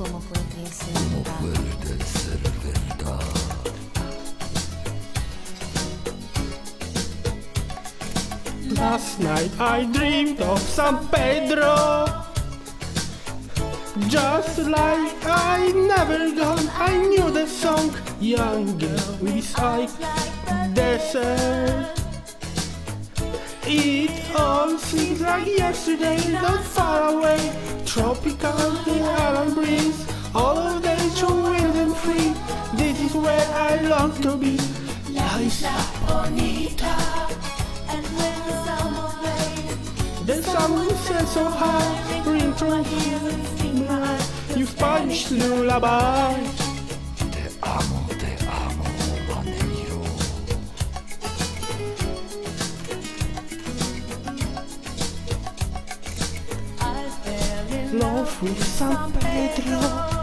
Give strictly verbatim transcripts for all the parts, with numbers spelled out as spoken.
¿Cómo puede ser ¿Cómo verdad? puede ser verdad? Last night I dreamed of San Pedro. Just like I never gone, I knew the song. Young girl beside desert. It all seems like yesterday, not far away. Tropical, the island breeze, all of nature wild and free. This is where I long to be. La Isla Bonita. And when the summer rains, The sun will set so high, ring through in my eye. You Spanish lullaby. Te amo, te amo, Manero. I fell in Love with San Pedro.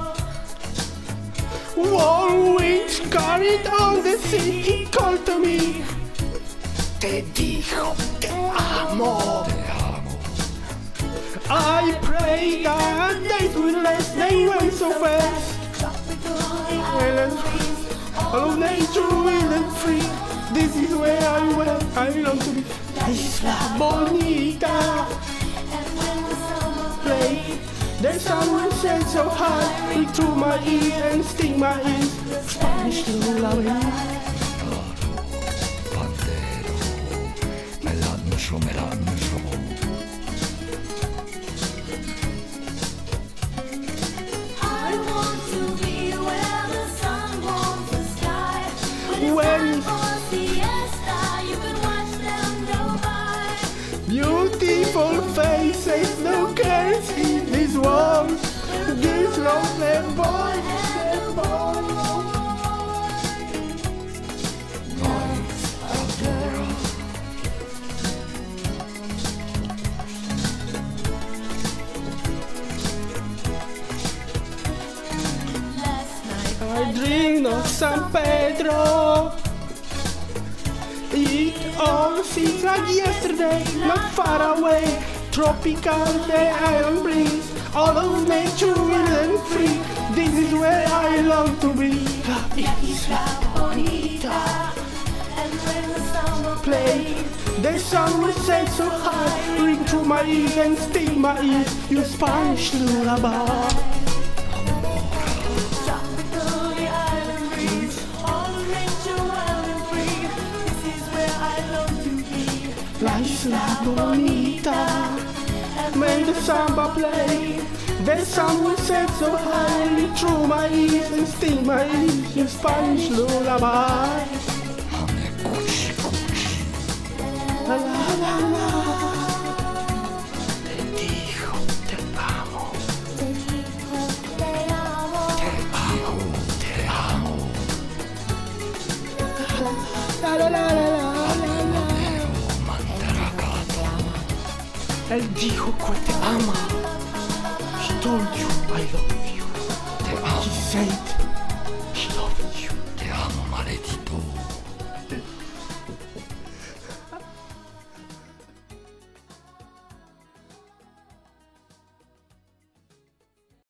Warm winds carried on the sea, he called to me. Te dijo, te amo. Te amo. I pray that days will last, they went so fast. Well and all of nature wild and free. This is where I went, I long to be. La Isla Bonita. and when the summer Play. The sun will set so high, ring through my ears and sting my ears. Spanish lullaby. Bandero. Melancho, melancho. I want to be where the sun warms the sky. When it's When- time for siesta, you can watch them go by. Beautiful faces, no cares in this world. This lonely boy, the boy. Last night I dreamed of San Pedro. It all seems like yesterday, not far away. Tropical, the island breeze, all of nature wild and free. This is where I long to be. La Isla Bonita. and when the summer Play. The sun will set so high, ring through my ears and sting my ears. Your Spanish lullaby. tropical, the island breeze, all of nature wild and free. This is where I long to be. La Isla Bonita. When the samba play, the sun will set so high, ring through my ears and sting my ears. Your Spanish lullaby. Ame cuchi, cuchi. La la la la. Te dijo, te amo. Te dijo, te amo. Te amo, te amo. La la la la la la. Mandaragato. Él dijo que te ama. He told you I love you. Te He amo, said he loved you. te amo, maledito.